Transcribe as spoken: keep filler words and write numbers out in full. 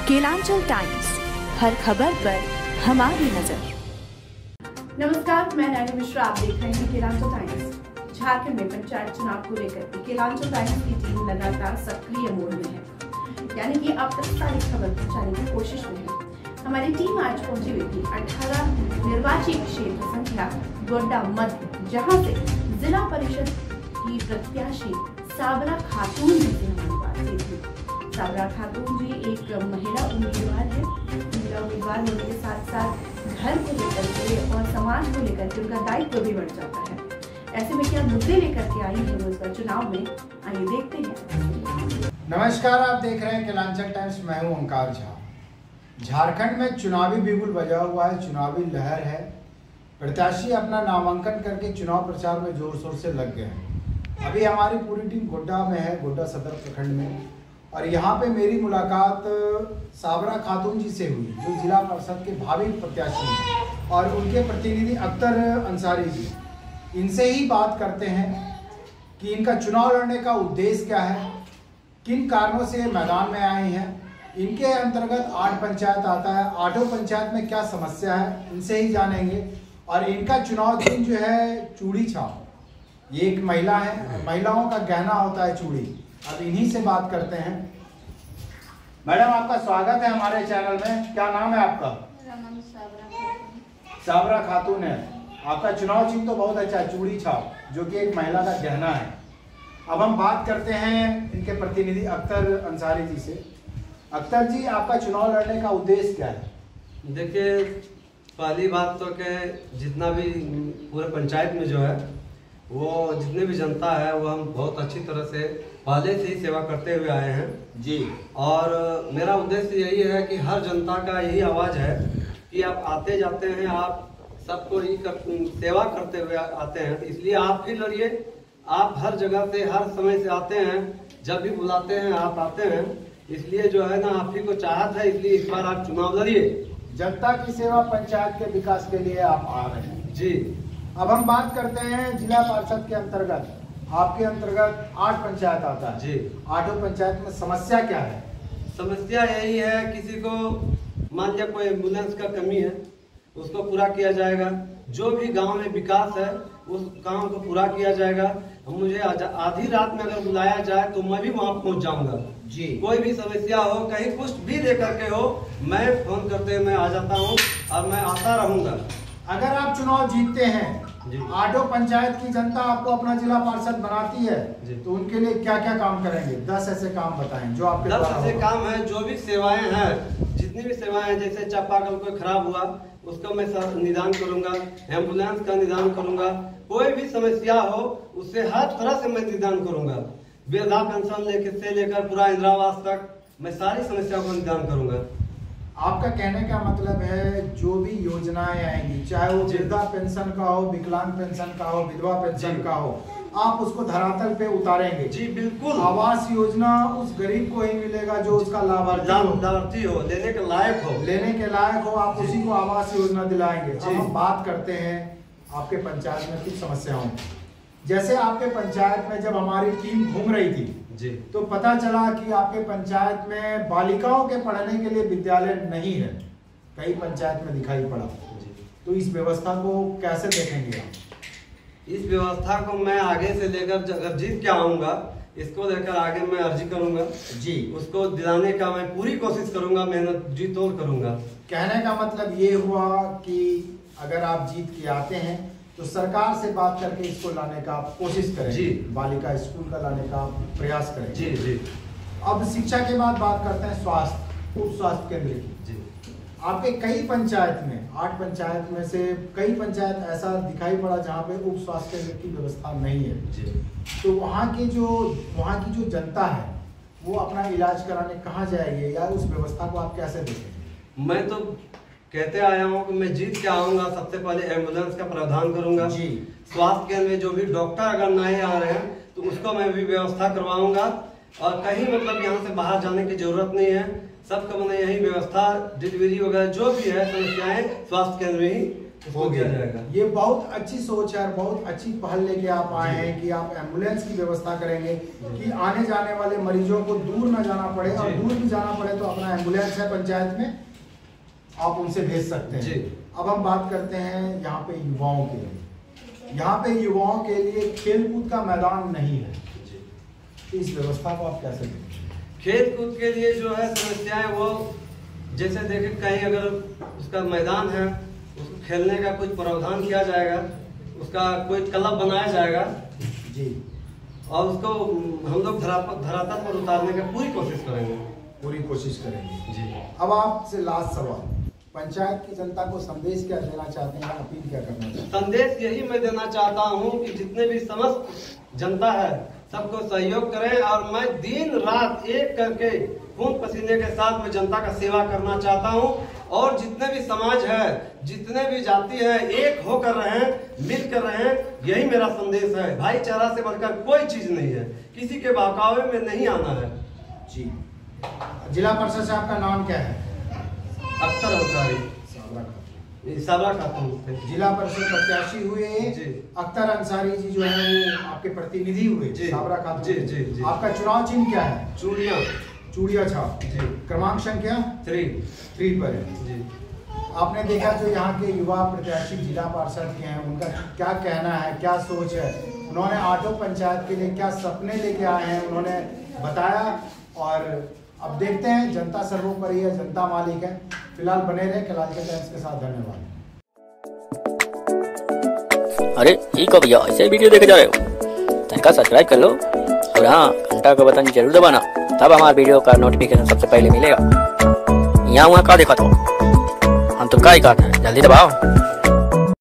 Kelanchal times, हर खबर पर हमारी नजर। नमस्कार, मैं नैनी मिश्रा, आप देख रहे हैं केलांचल टाइम्स। झारखंड में पंचायत चुनाव को लेकर केलांचल टाइम्स की टीम लगातार सक्रिय मोड में है, यानी कि आप तक सारी खबर पहुंचाने की कोशिश में है। हमारी टीम आज पहुंची हुई थी अठारह निर्वाची क्षेत्र संख्या गोड्डा मध्य, जहां से जिला परिषद की प्रत्याशी साबरा खातून जी से हमारी बातचीत हुई। साबरा खातून जी एक महिला उम्मीदवार है। महिला उम्मीदवार होने के साथ साथ घर को लेकर के और समाज को लेकर के उनका दायित्व भी बढ़ जाता है। ऐसे में क्या मुद्दे लेकर के आई है वो इस चुनाव में, आइए देखते हैं। नमस्कार, आप देख रहे हैं केलांचल टाइम्स, मैं हूं ओंकार झा। झारखंड में चुनावी बिगुल बजा हुआ है, चुनावी लहर है। प्रत्याशी अपना नामांकन करके चुनाव प्रचार में जोर शोर से लग गए हैं। अभी हमारी पूरी टीम गोड्डा में है, गोड्डा सदर प्रखंड में, और यहाँ पे मेरी मुलाकात साबरा खातून जी से हुई, जो जिला परिषद के भावी प्रत्याशी हैं, और उनके प्रतिनिधि अख्तर अंसारी जी। इनसे ही बात करते हैं कि इनका चुनाव लड़ने का उद्देश्य क्या है, किन कारणों से मैदान में आए हैं। इनके अंतर्गत आठ पंचायत आता है, आठों पंचायत में क्या समस्या है, इनसे ही जानेंगे। और इनका चुनाव चिन्ह जो है चूड़ी छाप, ये एक महिला है, महिलाओं का गहना होता है चूड़ी। अब इन्हीं से बात करते हैं। मैडम, आपका स्वागत है हमारे चैनल में। क्या नाम है आपका? साबरा खातून है। आपका चुनाव चिन्ह तो बहुत अच्छा है, चूड़ी छाप, जो कि एक महिला का गहना है। अब हम बात करते हैं इनके प्रतिनिधि अख्तर अंसारी जी से। अख्तर जी, आपका चुनाव लड़ने का उद्देश्य क्या है? देखिए, पहली बात तो कि जितना भी पूरे पंचायत में जो है वो जितने भी जनता है वो हम बहुत अच्छी तरह से पहले से ही सेवा करते हुए आए हैं जी। और मेरा उद्देश्य यही है कि हर जनता का यही आवाज़ है कि आप आते जाते हैं, आप सबको ही कर, सेवा करते हुए आते हैं, इसलिए आप भी लड़िए। आप हर जगह से हर समय से आते हैं, जब भी बुलाते हैं आप आते हैं, इसलिए जो है ना आप ही को चाहत है, इसलिए इस बार आप चुनाव लड़िए। जनता की सेवा, पंचायत के विकास के लिए आप आ रहे हैं जी। अब हम बात करते हैं जिला परिषद के अंतर्गत। आपके अंतर्गत आठ पंचायत आता है जी। आठों पंचायत में समस्या क्या है? समस्या यही है, किसी को मान लिया कोई एम्बुलेंस का कमी है, उसको पूरा किया जाएगा। जो भी गांव में विकास है उस काम को पूरा किया जाएगा। मुझे आधी रात में अगर बुलाया जाए तो मैं भी वहां पहुंच जाऊंगा जी। कोई कोई भी समस्या हो, कहीं कुछ भी लेकर के हो, मैं फोन करते हुए मैं आ जाता हूं और मैं आता रहूंगा। अगर आप चुनाव जीतते हैं, आठों पंचायत की जनता आपको अपना जिला पार्षद बनाती है, तो उनके लिए क्या क्या काम करेंगे? दस ऐसे काम बताएं जो आपके दस ऐसे काम है, जो भी सेवाएं हैं, जितनी भी सेवाएं हैं, जैसे चापाकल कोई खराब हुआ उसका मैं निदान करूंगा, एम्बुलेंस का निदान करूंगा, कोई भी समस्या हो उससे हर तरह से मैं निदान करूंगा। वृद्धा पेंशन लेकर से लेकर पूरा इंदिरा आवास तक मैं सारी समस्याओं का निदान करूंगा। आपका कहने का मतलब है जो भी योजनाएं आएंगी, चाहे वो वृद्धा पेंशन का हो, विकलांग पेंशन का हो, विधवा पेंशन का हो, आप उसको धरातल पे उतारेंगे? जी बिल्कुल। आवास योजना उस गरीब को ही मिलेगा जो उसका लाभार्थी हो, लेने के लायक हो, लेने के लायक हो, आप उसी को आवास योजना दिलाएंगे। अब हम बात करते हैं आपके पंचायत में कुछ समस्याओं की। जैसे आपके पंचायत में जब हमारी टीम घूम रही थी जी, तो पता चला कि आपके पंचायत में बालिकाओं के पढ़ने के लिए विद्यालय नहीं है, कई पंचायत में दिखाई पड़ा। तो इस व्यवस्था को कैसे देखेंगे आप? इस व्यवस्था को मैं आगे से लेकर अगर जीत के आऊंगा, इसको लेकर आगे मैं अर्जी करूंगा जी। उसको दिलाने का मैं पूरी कोशिश करूंगा, मेहनत जी तोड़ करूंगा। कहने का मतलब ये हुआ कि अगर आप जीत के आते हैं तो सरकार से बात करके इसको लाने का आप कोशिश करें जी। बालिका स्कूल का लाने का प्रयास करें जी जी। अब शिक्षा के बाद बात करते हैं स्वास्थ्य, उप स्वास्थ्य केंद्र की जी। आपके कई पंचायत में, आठ पंचायत में से कई पंचायत ऐसा दिखाई पड़ा जहाँ पे उप स्वास्थ्य केंद्र की व्यवस्था नहीं है जी। तो वहाँ की जो वहाँ की जो जनता है वो अपना इलाज कराने कहाँ जाएगी, या उस व्यवस्था को आप कैसे देखें? मैं तो कहते आया हूँ कि मैं जीत के आऊंगा, सबसे पहले एम्बुलेंस का प्रावधान करूंगा जी। स्वास्थ्य केंद्र में जो भी डॉक्टर अगर नहीं आ रहे हैं तो उसको मैं भी व्यवस्था करवाऊंगा, और कहीं मतलब यहाँ से बाहर जाने की जरूरत नहीं है। सबका मैंने यही व्यवस्था, डिलीवरी वगैरह जो भी है समस्याएं स्वास्थ्य केंद्र में ही उसको दिया जाएगा। ये बहुत अच्छी सोच है और बहुत अच्छी पहल लेके आप आए हैं कि आप एम्बुलेंस की व्यवस्था करेंगे कि आने जाने वाले मरीजों को दूर ना जाना पड़े, और दूर भी जाना पड़े तो अपना एम्बुलेंस है पंचायत में, आप उनसे भेज सकते हैं। अब हम बात करते हैं यहाँ पे युवाओं के लिए। यहाँ पे युवाओं के लिए खेलकूद का मैदान नहीं है, इस व्यवस्था को आप कैसे देखते हैं? खेल कूद के लिए जो है समस्याएं, वो जैसे देखें कहीं अगर उसका मैदान है, उसको खेलने का कुछ प्रावधान किया जाएगा, उसका कोई क्लब बनाया जाएगा जी, और उसको हम लोग धरातल पर उतारने की पूरी कोशिश करेंगे। पूरी कोशिश करेंगे जी। अब आपसे लास्ट सवाल, पंचायत की जनता को संदेश क्या देना चाहते हैं, अपील क्या करना चाहते हैं? संदेश यही मैं देना चाहता हूँ कि जितने भी समस्त जनता है सबको सहयोग करें, और मैं दिन रात एक करके खून पसीने के साथ में जनता का सेवा करना चाहता हूँ। और जितने भी समाज है, जितने भी जाति है, एक होकर रहें, मिल कर रहें, यही मेरा संदेश है। भाईचारा से बढ़कर कोई चीज नहीं है, किसी के बहकावे में नहीं आना है। जी। जिला परिषद से आपका नाम क्या है? अख्तर अंसारी। साबरा खातून। जिला परिषद प्रत्याशी हुए जी। अख्तर अंसारी जी जो है वो आपके प्रतिनिधि हुए साबरा खातून। जी, जी, जी। आपका चुनाव चिन्ह क्या है? चूड़िया। चूड़िया छाप जी। क्रमांक संख्या थ्री थ्री पर है जी। आपने देखा जो यहाँ के युवा प्रत्याशी जिला पार्षद के हैं, उनका क्या कहना है, क्या सोच है, उन्होंने आटो पंचायत के लिए क्या सपने लेके आए हैं उन्होंने बताया। और अब देखते हैं, जनता सर्वोपरि है, जनता मालिक है। फिलहाल बने रहे केलांचल टाइम्स के साथ। धन्यवाद। अरे ठीक हो भैया, ऐसे वीडियो देखे जा रहे हो, चैनल सब्सक्राइब कर लो और हाँ घंटा का बटन जरूर दबाना, तब हमारे वीडियो का नोटिफिकेशन सबसे पहले मिलेगा। यहाँ वहाँ का देखा तो हम तो का ही कहते हैं, जल्दी दबाओ।